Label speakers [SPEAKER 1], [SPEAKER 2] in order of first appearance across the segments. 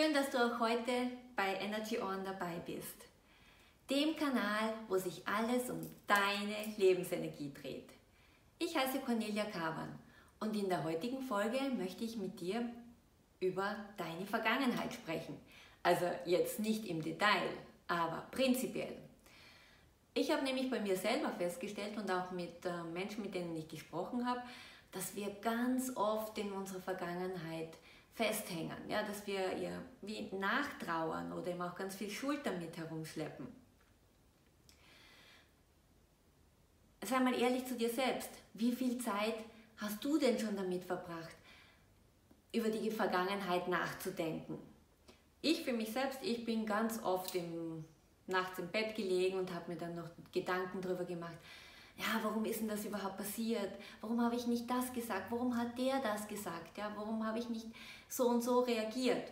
[SPEAKER 1] Schön, dass du auch heute bei Energy On dabei bist, dem Kanal, wo sich alles um deine Lebensenergie dreht. Ich heiße Cornelia Kavan und in der heutigen Folge möchte ich mit dir über deine Vergangenheit sprechen. Also jetzt nicht im Detail, aber prinzipiell. Ich habe nämlich bei mir selber festgestellt und auch mit Menschen, mit denen ich gesprochen habe, dass wir ganz oft in unserer Vergangenheit festhängen, ja, dass wir ihr wie nachtrauern oder eben auch ganz viel Schuld damit herumschleppen. Sei mal ehrlich zu dir selbst, wie viel Zeit hast du denn schon damit verbracht, über die Vergangenheit nachzudenken? Ich für mich selbst, ich bin ganz oft nachts im Bett gelegen und habe mir dann noch Gedanken darüber gemacht, ja, warum ist denn das überhaupt passiert? Warum habe ich nicht das gesagt? Warum hat der das gesagt? Ja, warum habe ich nicht so und so reagiert?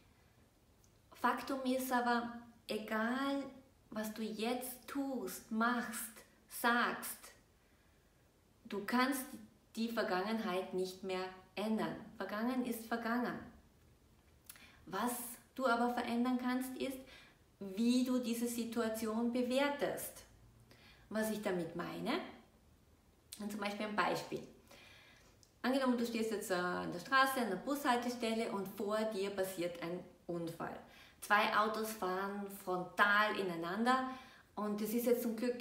[SPEAKER 1] Faktum ist aber, egal was du jetzt tust, machst, sagst, du kannst die Vergangenheit nicht mehr ändern. Vergangen ist vergangen. Was du aber verändern kannst, ist, wie du diese Situation bewertest. Was ich damit meine, und zum Beispiel ein Beispiel. Angenommen, du stehst jetzt an der Straße, an der Bushaltestelle und vor dir passiert ein Unfall. Zwei Autos fahren frontal ineinander und es ist jetzt zum Glück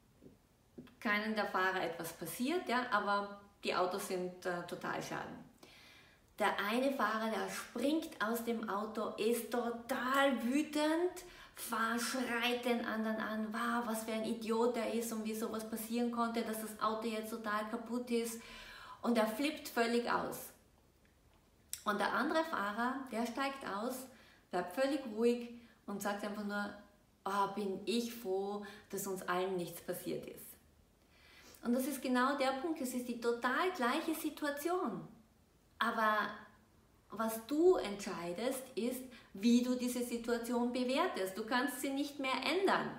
[SPEAKER 1] keinem der Fahrer etwas passiert, ja, aber die Autos sind total schaden. Der eine Fahrer, der springt aus dem Auto, ist total wütend, schreit den anderen an, wow, was für ein Idiot er ist und wie sowas passieren konnte, dass das Auto jetzt total kaputt ist, und er flippt völlig aus. Und der andere Fahrer, der steigt aus, bleibt völlig ruhig und sagt einfach nur, oh, bin ich froh, dass uns allen nichts passiert ist. Und das ist genau der Punkt, es ist die total gleiche Situation. Aber was du entscheidest, ist, wie du diese Situation bewertest. Du kannst sie nicht mehr ändern.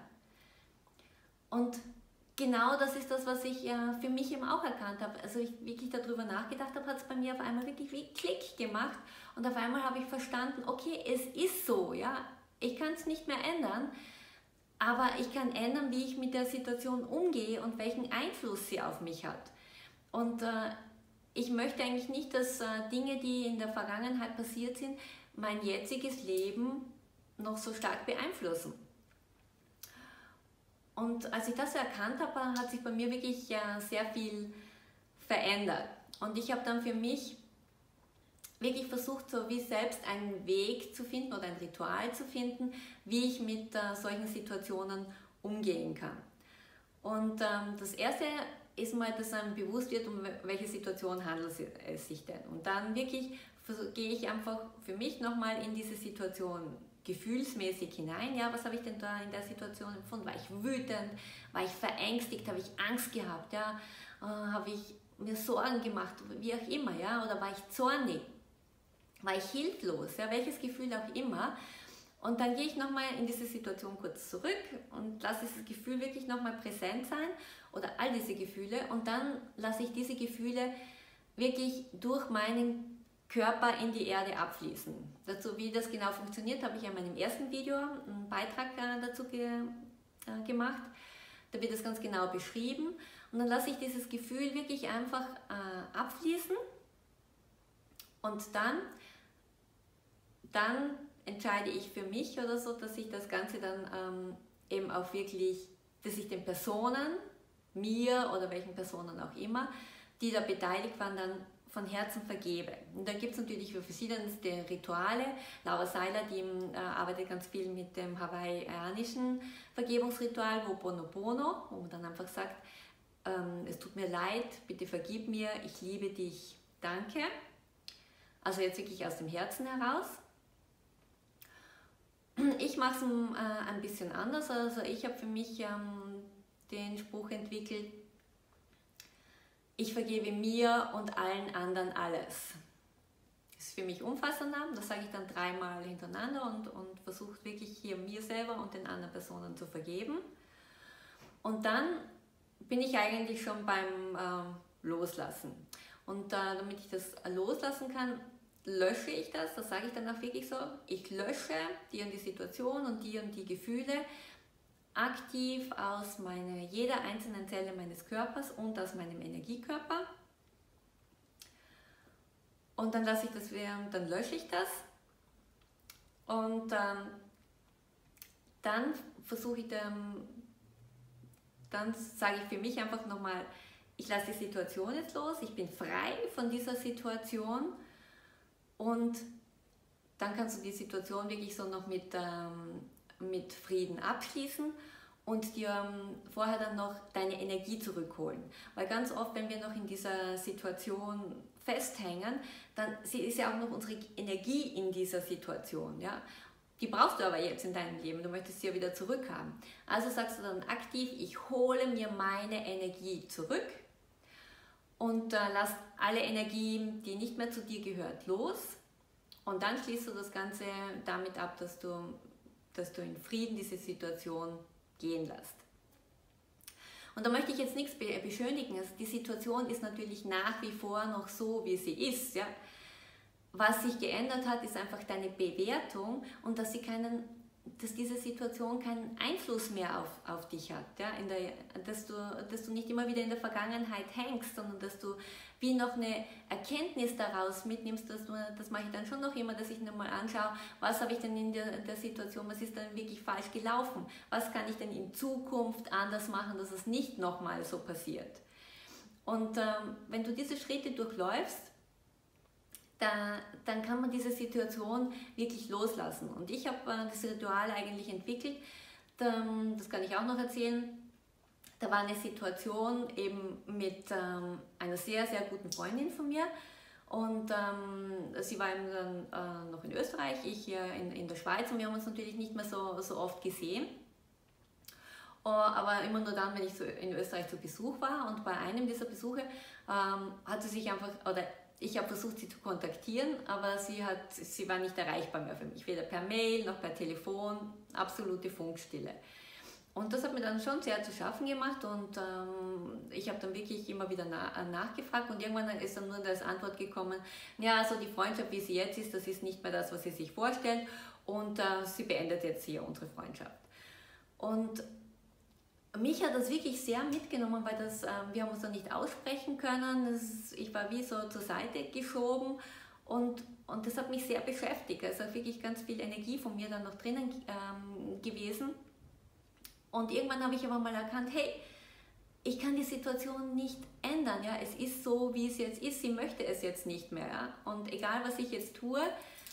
[SPEAKER 1] Und genau das ist das, was ich für mich eben auch erkannt habe. Also ich wirklich darüber nachgedacht habe, hat es bei mir auf einmal wirklich wie Klick gemacht. Und auf einmal habe ich verstanden, okay, es ist so, ja, ich kann es nicht mehr ändern, aber ich kann ändern, wie ich mit der Situation umgehe und welchen Einfluss sie auf mich hat. Und ich möchte eigentlich nicht, dass Dinge, die in der Vergangenheit passiert sind, mein jetziges Leben noch so stark beeinflussen. Und als ich das so erkannt habe, hat sich bei mir wirklich sehr viel verändert. Und ich habe dann für mich wirklich versucht, so wie selbst einen Weg zu finden oder ein Ritual zu finden, wie ich mit solchen Situationen umgehen kann. Und das erste ist mal, dass einem bewusst wird, um welche Situation handelt es sich denn. Und dann wirklich gehe ich einfach für mich nochmal in diese Situation gefühlsmäßig hinein. Ja, was habe ich denn da in der Situation empfunden? War ich wütend? War ich verängstigt? Habe ich Angst gehabt? Ja? Habe ich mir Sorgen gemacht? Wie auch immer. Ja? Oder war ich zornig? War ich hilflos? Ja? Welches Gefühl auch immer. Und dann gehe ich nochmal in diese Situation kurz zurück und lasse dieses Gefühl wirklich nochmal präsent sein oder all diese Gefühle, und dann lasse ich diese Gefühle wirklich durch meinen Körper in die Erde abfließen. Dazu, wie das genau funktioniert, habe ich in meinem ersten Video einen Beitrag dazu gemacht. Da wird das ganz genau beschrieben, und dann lasse ich dieses Gefühl wirklich einfach abfließen, und dann entscheide ich für mich oder so, dass ich das Ganze dann eben auch wirklich, dass ich den Personen, mir oder welchen Personen auch immer, die da beteiligt waren, dann von Herzen vergebe. Und da gibt es natürlich verschiedenste Rituale. Laura Seiler, die arbeitet ganz viel mit dem hawaiianischen Vergebungsritual, Ho'oponopono, wo man dann einfach sagt, es tut mir leid, bitte vergib mir, ich liebe dich, danke. Also jetzt wirklich aus dem Herzen heraus. Ich mache es ein bisschen anders. Also ich habe für mich den Spruch entwickelt, ich vergebe mir und allen anderen alles. Das ist für mich umfassender, das sage ich dann 3-mal hintereinander und versuche wirklich hier mir selber und den anderen Personen zu vergeben. Und dann bin ich eigentlich schon beim Loslassen. Und damit ich das loslassen kann, lösche ich das sage ich dann auch wirklich so, ich lösche die und die Situation und die Gefühle aktiv aus jeder einzelnen Zelle meines Körpers und aus meinem Energiekörper. Und dann lasse ich das dann lösche ich das und dann versuche ich dann sage ich für mich einfach nochmal, ich lasse die Situation jetzt los, ich bin frei von dieser Situation und dann kannst du die Situation wirklich so noch mit Frieden abschließen und dir vorher dann noch deine Energie zurückholen. Weil ganz oft, wenn wir noch in dieser Situation festhängen, dann ist ja auch noch unsere Energie in dieser Situation. Ja? Die brauchst du aber jetzt in deinem Leben, du möchtest sie ja wieder zurückhaben. Also sagst du dann aktiv, ich hole mir meine Energie zurück und lass alle Energie, die nicht mehr zu dir gehört, los. Und dann schließt du das Ganze damit ab, dass du in Frieden diese Situation gehen lässt. Und da möchte ich jetzt nichts beschönigen. Also die Situation ist natürlich nach wie vor noch so, wie sie ist. Ja? Was sich geändert hat, ist einfach deine Bewertung und dass diese Situation keinen Einfluss mehr auf dich hat. Ja? Dass du nicht immer wieder in der Vergangenheit hängst, sondern dass du wie noch eine Erkenntnis daraus mitnimmst, das mache ich dann schon noch immer, dass ich nochmal anschaue, was habe ich denn in der Situation, was ist denn wirklich falsch gelaufen, was kann ich denn in Zukunft anders machen, dass es nicht nochmal so passiert. Und wenn du diese Schritte durchläufst, dann kann man diese Situation wirklich loslassen. Und ich habe das Ritual eigentlich entwickelt, das kann ich auch noch erzählen. Da war eine Situation eben mit einer sehr, sehr guten Freundin von mir und sie war eben dann noch in Österreich, ich hier in der Schweiz und wir haben uns natürlich nicht mehr so oft gesehen. Aber immer nur dann, wenn ich so in Österreich zu Besuch war und bei einem dieser Besuche hat sie sich einfach, oder ich habe versucht, sie zu kontaktieren, aber sie war nicht erreichbar mehr für mich, weder per Mail noch per Telefon, absolute Funkstille. Und das hat mir dann schon sehr zu schaffen gemacht und ich habe dann wirklich immer wieder nachgefragt und irgendwann ist dann nur das Antwort gekommen, ja, also die Freundschaft, wie sie jetzt ist, das ist nicht mehr das, was sie sich vorstellt und sie beendet jetzt hier unsere Freundschaft. Und mich hat das wirklich sehr mitgenommen, weil wir haben uns dann nicht aussprechen können, ich war wie so zur Seite geschoben und das hat mich sehr beschäftigt, also wirklich ganz viel Energie von mir dann noch drinnen gewesen. Und irgendwann habe ich aber mal erkannt, hey, ich kann die Situation nicht ändern. Ja? Es ist so, wie es jetzt ist. Sie möchte es jetzt nicht mehr. Ja? Und egal, was ich jetzt tue,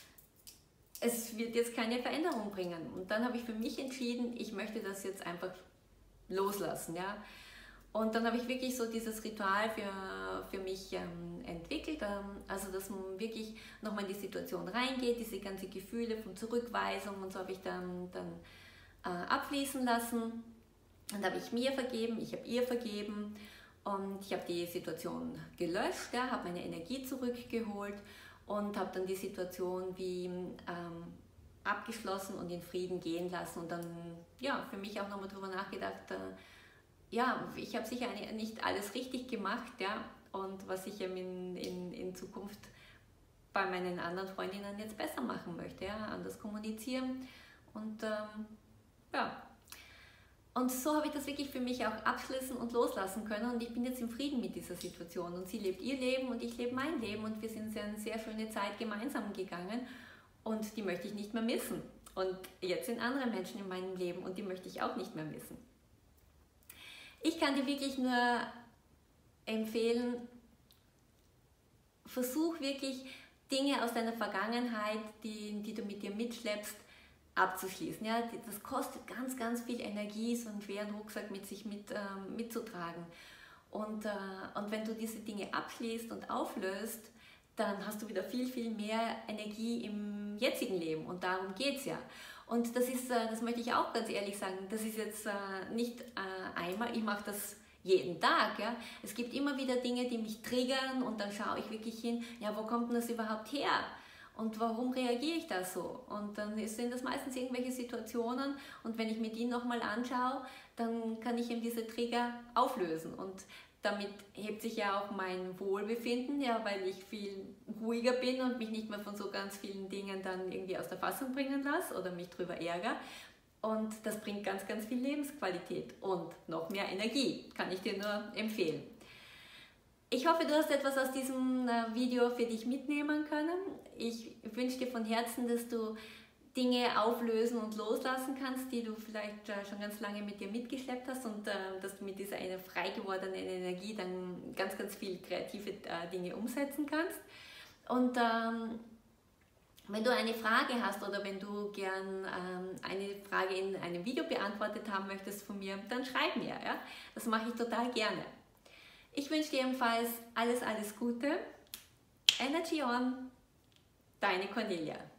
[SPEAKER 1] es wird jetzt keine Veränderung bringen. Und dann habe ich für mich entschieden, ich möchte das jetzt einfach loslassen. Ja? Und dann habe ich wirklich so dieses Ritual für mich entwickelt. Also, dass man wirklich nochmal in die Situation reingeht, diese ganzen Gefühle von Zurückweisung und so habe ich dann abfließen lassen und habe ich mir vergeben, ich habe ihr vergeben und ich habe die Situation gelöscht, ja, habe meine Energie zurückgeholt und habe dann die Situation wie abgeschlossen und in Frieden gehen lassen und dann ja, für mich auch nochmal darüber nachgedacht, ja, ich habe sicher nicht alles richtig gemacht, ja, und was ich in Zukunft bei meinen anderen Freundinnen jetzt besser machen möchte, ja, anders kommunizieren und ja, und so habe ich das wirklich für mich auch abschließen und loslassen können und ich bin jetzt im Frieden mit dieser Situation und sie lebt ihr Leben und ich lebe mein Leben und wir sind eine sehr schöne Zeit gemeinsam gegangen und die möchte ich nicht mehr missen und jetzt sind andere Menschen in meinem Leben und die möchte ich auch nicht mehr missen. Ich kann dir wirklich nur empfehlen, versuch wirklich Dinge aus deiner Vergangenheit, die du mit dir mitschleppst, abzuschließen. Ja, das kostet ganz, ganz viel Energie, so einen schweren Rucksack mit sich mitzutragen. Und wenn du diese Dinge abschließt und auflöst, dann hast du wieder viel, viel mehr Energie im jetzigen Leben und darum geht es ja. Und das möchte ich auch ganz ehrlich sagen, das ist jetzt nicht einmal, ich mache das jeden Tag. Ja. Es gibt immer wieder Dinge, die mich triggern und dann schaue ich wirklich hin, ja, wo kommt denn das überhaupt her? Und warum reagiere ich da so? Und dann sind das meistens irgendwelche Situationen und wenn ich mir die nochmal anschaue, dann kann ich eben diese Trigger auflösen. Und Damit hebt sich ja auch mein Wohlbefinden, ja, weil ich viel ruhiger bin und mich nicht mehr von so ganz vielen Dingen dann irgendwie aus der Fassung bringen lasse oder mich drüber ärgere. Und das bringt ganz, ganz viel Lebensqualität und noch mehr Energie, kann ich dir nur empfehlen. Ich hoffe, du hast etwas aus diesem Video für dich mitnehmen können. Ich wünsche dir von Herzen, dass du Dinge auflösen und loslassen kannst, die du vielleicht schon ganz lange mit dir mitgeschleppt hast und dass du mit dieser frei gewordenen Energie dann ganz, ganz viel kreative Dinge umsetzen kannst. Und wenn du eine Frage hast oder wenn du gern eine Frage in einem Video beantwortet haben möchtest von mir, dann schreib mir. Ja? Das mache ich total gerne. Ich wünsche dir ebenfalls alles, alles Gute. Energy on, deine Cornelia.